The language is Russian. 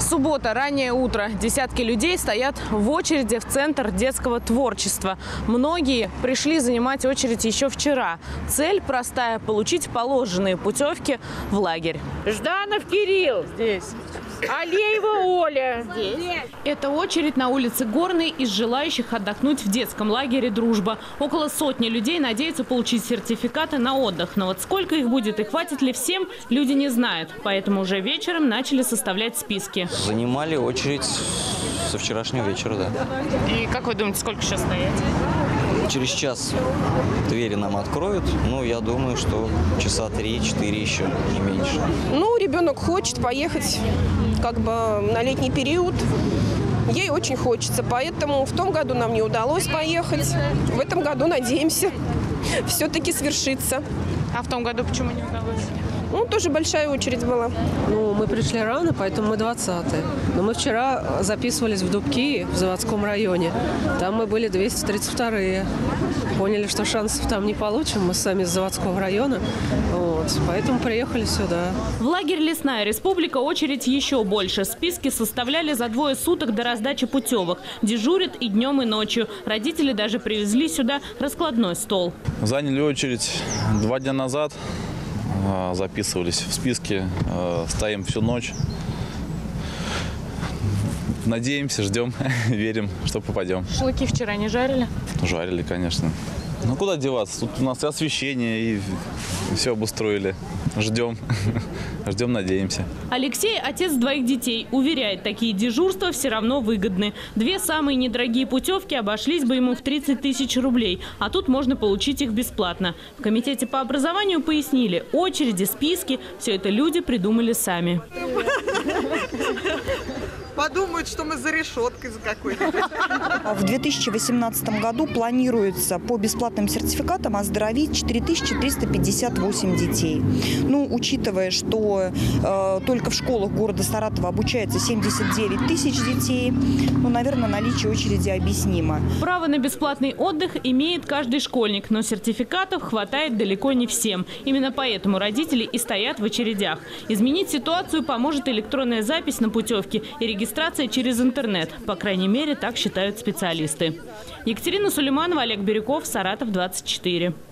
Суббота, раннее утро. Десятки людей стоят в очереди в Центр детского творчества. Многие пришли занимать очередь еще вчера. Цель простая – получить положенные путевки в лагерь. Жданов Кирилл здесь. Алеева Оля здесь. Это очередь на улице Горной из желающих отдохнуть в детском лагере «Дружба». Около сотни людей надеются получить сертификаты на отдых. Но вот сколько их будет и хватит ли всем, люди не знают. Поэтому уже вечером начали составлять списки. Занимали очередь со вчерашнего вечера, да. И как вы думаете, сколько сейчас стоять? Через час двери нам откроют. Ну, я думаю, что часа 3-4 еще, не меньше. Ну, ребенок хочет поехать как бы на летний период. Ей очень хочется, поэтому в том году нам не удалось поехать. В этом году, надеемся, все-таки свершится. А в том году почему не удалось? Ну, тоже большая очередь была. Ну, мы пришли рано, поэтому мы 20-е. Но мы вчера записывались в Дубки, в заводском районе. Там мы были 232-е. Поняли, что шансов там не получим. Мы сами из заводского района. Вот. Поэтому приехали сюда. В лагерь «Лесная республика» очередь еще больше. Списки составляли за 2 суток до раздачи путевок. Дежурят и днем, и ночью. Родители даже привезли сюда раскладной стол. Заняли очередь 2 дня назад. Записывались в списки, стоим всю ночь. Надеемся, ждем, верим, что попадем. Шашлыки вчера не жарили? Жарили, конечно. Ну куда деваться? Тут у нас и освещение, и все обустроили. Ждем, ждем, надеемся. Алексей, отец 2 детей, уверяет, такие дежурства все равно выгодны. 2 самые недорогие путевки обошлись бы ему в 30 000 рублей, а тут можно получить их бесплатно. В комитете по образованию пояснили, очереди, списки – все это люди придумали сами. Подумают, что мы за решеткой за какой-нибудь. В 2018 году планируется по бесплатным сертификатам оздоровить 4358 детей. Ну, учитывая, что только в школах города Саратова обучается 79 000 детей, ну, наверное, наличие очереди объяснимо. Право на бесплатный отдых имеет каждый школьник, но сертификатов хватает далеко не всем. Именно поэтому родители и стоят в очередях. Изменить ситуацию поможет электронная запись на путевки и регистрация через интернет. По крайней мере, так считают специалисты. Екатерина Сулейманова, Олег Бирюков, Саратов, 24.